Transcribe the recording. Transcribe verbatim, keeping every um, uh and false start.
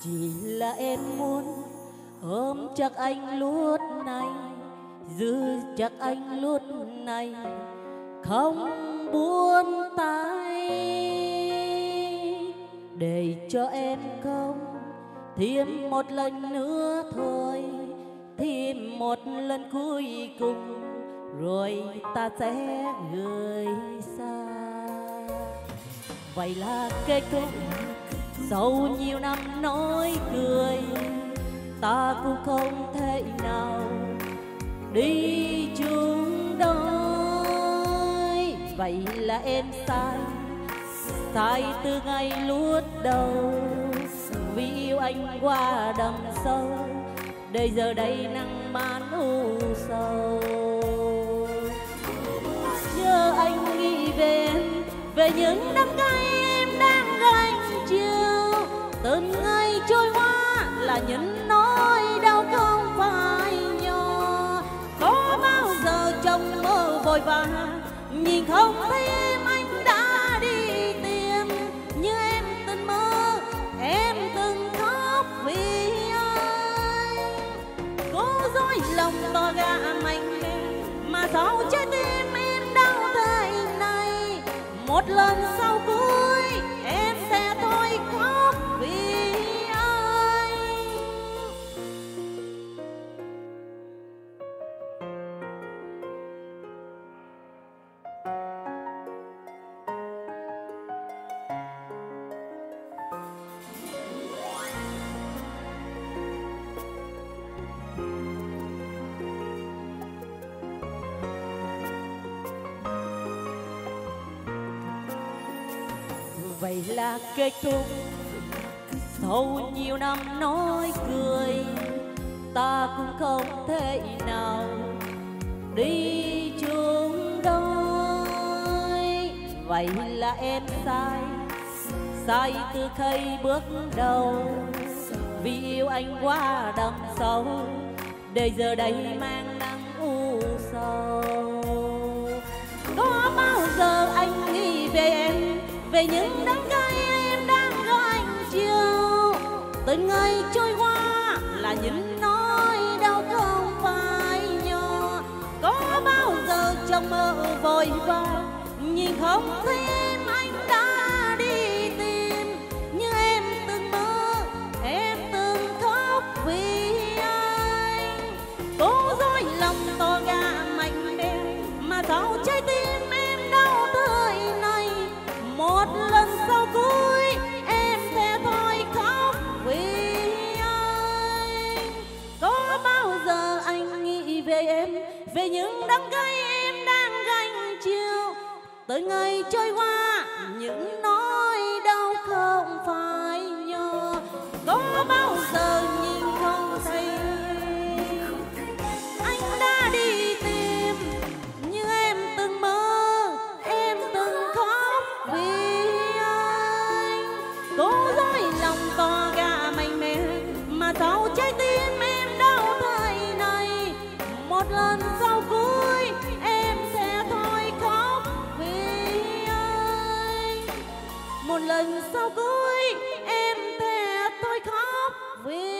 Chỉ là em muốn ôm chắc anh lúc này, giữ chắc anh lúc này, không buông tay, để cho em không thêm một lần nữa thôi, thêm một lần cuối cùng rồi ta sẽ rời xa. Vậy là kết thúc sau nhiều năm nói cười, ta cũng không thể nào đi chung đôi. Vậy là em sai, sai từ ngày lúc đầu, vì yêu anh qua đầm sâu, để giờ đây nắng man u sầu. Giờ anh nghĩ về em, về những đắng cay em đang gánh chịu, từng ngày trôi qua là những nỗi đau không phải nhỏ. Có bao giờ trong mơ vội vã nhìn không thấy em, anh đã đi tìm như em từng mơ, em từng khóc vì anh. Cố dối lòng to gà mạnh mẽ mà sao trái tim em đau thế này. Một lần sau cuối em sẽ thôi khóc vì anh. Vậy là kết thúc sau nhiều năm nói cười, ta cũng không thể nào đi chung đôi. Vậy là em sai, sai từ khi bước đầu, vì yêu anh quá đậm sâu, để giờ đây mang nắng u sầu. Có bao giờ anh nghĩ về em, về những đắng cay em đang gánh chịu, từng ngày trôi qua là những nỗi đau không phải nhỏ. Có bao giờ trong mơ vội vã nhìn không thấy em, anh đã đi tìm như em từng mơ, em từng khóc vì anh. Cố dối lòng to gà mạnh mẽ mà sao trái tim em đau tươi này. Một lần sau cuối em sẽ thôi khóc vì anh. Có bao giờ anh nghĩ về em, về những đắng cay em đang gánh chịu, tới ngày trôi qua những nỗi đau không phải nhỏ. Có bao giờ nhìn không thấy anh đã đi tìm như em từng mơ, em từng khóc vì anh. Cố dối lòng to gà mạnh mẽ mà sao trái tim em đau thế này. Một lần sau cuối em sẽ thôi khóc vì anh. Một lần sau cuối em sẽ thôi khóc vì